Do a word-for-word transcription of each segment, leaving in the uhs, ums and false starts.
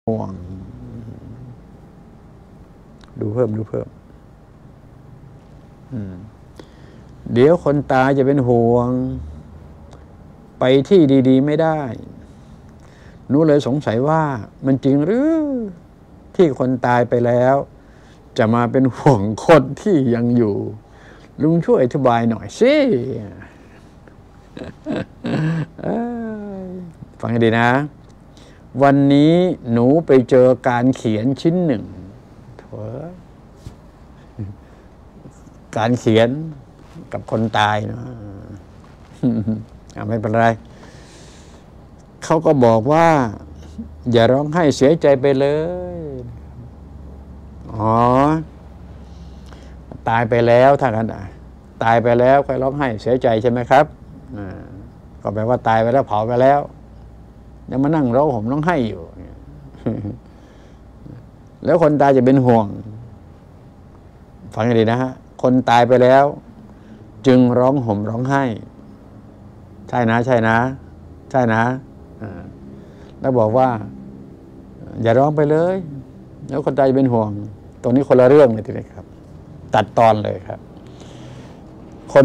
ห่วงดูเพิ่มดูเพิ่มเดี๋ยวคนตายจะเป็นห่วงไปที่ดีๆไม่ได้หนูเลยสงสัยว่ามันจริงหรือที่คนตายไปแล้วจะมาเป็นห่วงคนที่ยังอยู่ลุงช่วยอธิบายหน่อยสิฟังให้ดีนะวันนี้หนูไปเจอการเขียนชิ้นหนึ่งการเขียนกับคนตายนะไม่เป็นไรเขาก็บอกว่าอย่าร้องไห้เสียใจไปเลยอ๋อตายไปแล้วถ้ากันตายไปแล้วค่อยร้องไห้เสียใจใช่ไหมครับก็แปลว่าตายไปแล้วเผาไปแล้วยังมานั่งร้องห่มร้องไห้อยู่แล้วคนตายจะเป็นห่วงฟังให้ดีนะฮะคนตายไปแล้วจึงร้องห่มร้องไห้ใช่นะใช่นะใช่นะแล้วบอกว่าอย่าร้องไปเลยแล้วคนตายจะเป็นห่วงตรงนี้คนละเรื่องเลยทีเดียวครับตัดตอนเลยครับคน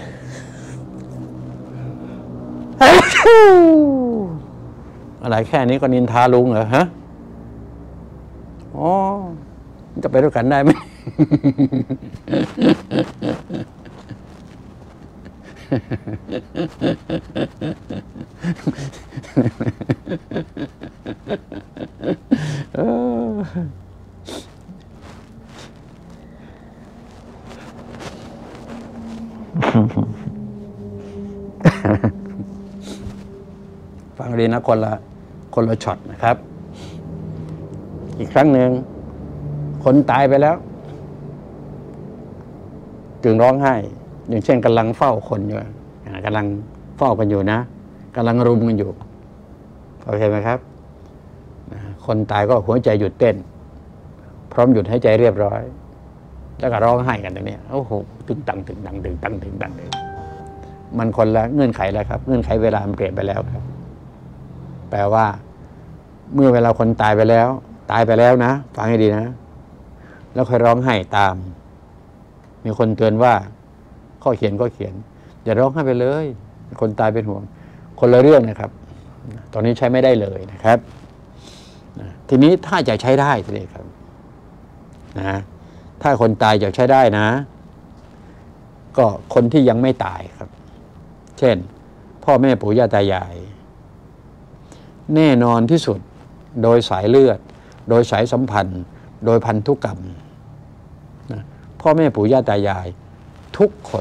อะไรแค่นี้ก็นินทาลุงเหรอฮะอ๋อจะไปด้วยกันได้ไหมฟังดีนะคนละคนละช็อตนะครับอีกครั้งหนึ่งคนตายไปแล้วจึงร้องไห้อย่างเช่นกำลังเฝ้าคนอยู่กำลังเฝ้ากันอยู่นะกำลังรุมกันอยู่โอเคไหมครับคนตายก็หัวใจหยุดเต้นพร้อมหยุดหายใจเรียบร้อยแล้วก็ร้องไห้กันตรงนี้โอ้โหตึงตังตึงตังตึงตังตึงตังเลยมันคนละเงื่อนไขแล้วครับเงื่อนไขเวลามันเปลี่ยนไปแล้วครับแปลว่าเมื่อเวลาคนตายไปแล้วตายไปแล้วนะฟังให้ดีนะแล้วค่อยร้องไห้ตามมีคนเตือนว่าข้อเขียนก็เขียนอย่าร้องไห้ไปเลยคนตายเป็นห่วงคนละเรื่องนะครับตอนนี้ใช้ไม่ได้เลยนะครับทีนี้ถ้าจะใช้ได้ทีนี้ครับนะถ้าคนตายจะใช้ได้นะก็คนที่ยังไม่ตายครับเช่นพ่อแม่ปู่ย่าตายายแน่นอนที่สุดโดยสายเลือดโดยสายสัมพันธ์โดยพันธุกรรมนะพ่อแม่ปู่ย่าตายายทุกคน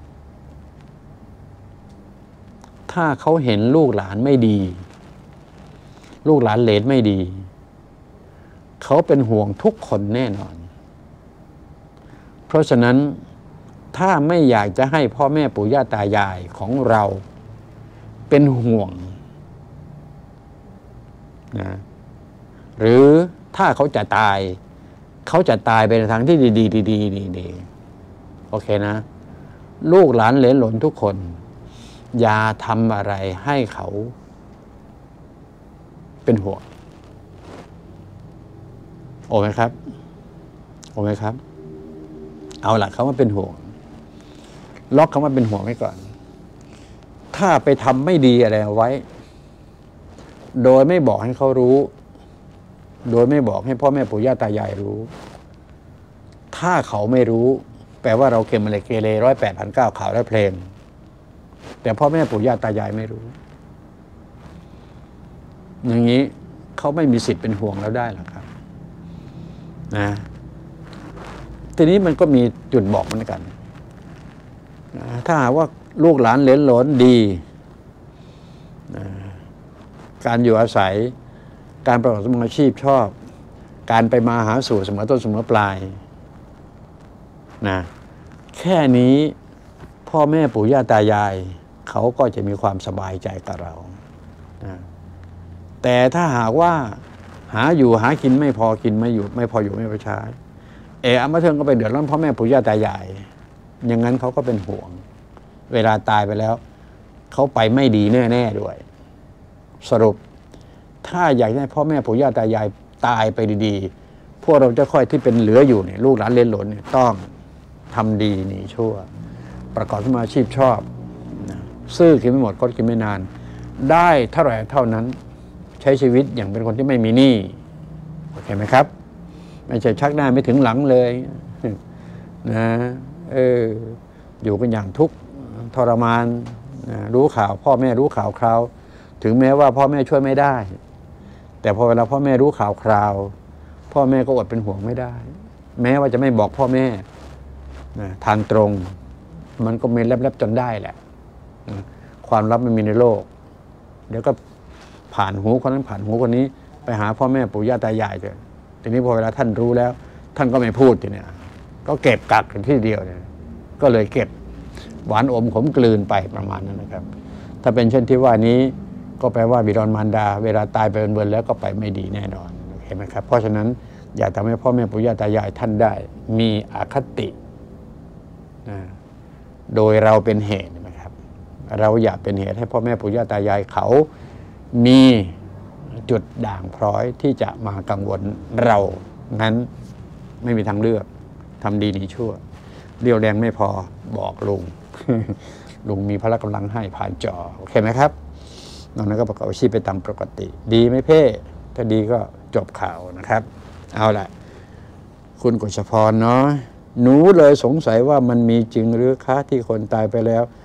ถ้าเขาเห็นลูกหลานไม่ดีลูกหลานเหลนไม่ดีเขาเป็นห่วงทุกคนแน่นอนเพราะฉะนั้นถ้าไม่อยากจะให้พ่อแม่ปู่ย่าตายายของเราเป็นห่วงนะหรือถ้าเขาจะตายเขาจะตายไปในทางที่ดีดีดีดีดีโอเคนะลูกหลานเหลนหลนทุกคนอย่าทำอะไรให้เขาเป็นห่วงโอเคไหมครับโอเคไหมครับเอาล่ะเขามาเป็นห่วงล็อกเขามาเป็นห่วงไว้ก่อนถ้าไปทำไม่ดีอะไรเอาไว้โดยไม่บอกให้เขารู้โดยไม่บอกให้พ่อแม่ปู่ย่าตายายรู้ถ้าเขาไม่รู้แปลว่าเราเกมอะไรเกเรร้อยแปดพันเก้าข่าวและเพลงแต่พ่อแม่ปู่ย่าตายายไม่รู้อย่างนี้เขาไม่มีสิทธิ์เป็นห่วงแล้วได้หรอกครับนะทีนี้มันก็มีจุดบอกเหมือนกันนะถ้าหากว่าลูกหลานเหลนหลนดีนะการอยู่อาศัยการประกอบอาชีพชอบการไปมาหาสู่เสมอต้นเสมอปลายนะแค่นี้พ่อแม่ปู่ย่าตายายเขาก็จะมีความสบายใจกับเรานะแต่ถ้าหากว่าหาอยู่หากินไม่พอกินไม่อยู่ไม่พออยู่ไม่พอใช้เออมาเทิงก็ไปเดือดร้อนพ่อแม่ปู่ย่าตายายอย่างนั้นเขาก็เป็นห่วงเวลาตายไปแล้วเขาไปไม่ดีแน่ๆด้วยสรุปถ้าอยากให้พ่อแม่ปู่ย่าตายายตายไปดีๆพวกเราจะค่อยที่เป็นเหลืออยู่เนี่ยลูกหลานเลนหลนเนี่ยต้องทำดีหนีชั่วประกอบอาชีพชอบนะซื่อกินไม่หมดคดกินไม่นานได้เท่าไหร่เท่านั้นใช้ชีวิตอย่างเป็นคนที่ไม่มีหนี้โอเคไหมครับไม่ใช่ชักหน้าไม่ถึงหลังเลยนะเอออยู่กันอย่างทุกข์ทรมานนะรู้ข่าวพ่อแม่รู้ข่าวคราวถึงแม้ว่าพ่อแม่ช่วยไม่ได้แต่พอเวลาพ่อแม่รู้ข่าวคราวพ่อแม่ก็อดเป็นห่วงไม่ได้แม้ว่าจะไม่บอกพ่อแม่นะทางตรงมันก็มีแลบๆจนได้แหละนะความลับไม่มีในโลกเดี๋ยวก็ผ่านหูคนนั้นผ่านหูคนนี้ไปหาพ่อแม่ปู่ย่าตายายเถอะทีนี้พอเวลาท่านรู้แล้วท่านก็ไม่พูดทีเนี้ยก็เก็บกักกันที่เดียวเนี่ยก็เลยเก็บหวานอมขมกลืนไปประมาณนั้นนะครับถ้าเป็นเช่นที่ว่านี้ก็แปลว่าบิดามารดาเวลาตายไปเบินๆแล้วก็ไปไม่ดีแน่นอนเห็นไหมครับเพราะฉะนั้นอย่าทำให้พ่อแม่ปู่ย่าตายายท่านได้มีอคตินะโดยเราเป็นเหตุนะครับเราอย่าเป็นเหตุให้พ่อแม่ปู่ย่าตายายเขามีจุดด่างพร้อยที่จะมากังวลเรานั้นไม่มีทางเลือกทำดีหนีชั่วเรียวแรงไม่พอบอกลุง ลุงมีพละกำลังให้ผ่านจอโอเคไหมครับนอกนั้นก็ประกอบอาชีพไปตามปกติดีไหมเพ่ถ้าดีก็จบข่าวนะครับเอาล่ะคุณกฤษพรเนาะหนูเลยสงสัยว่ามันมีจริงหรือคะที่คนตายไปแล้ว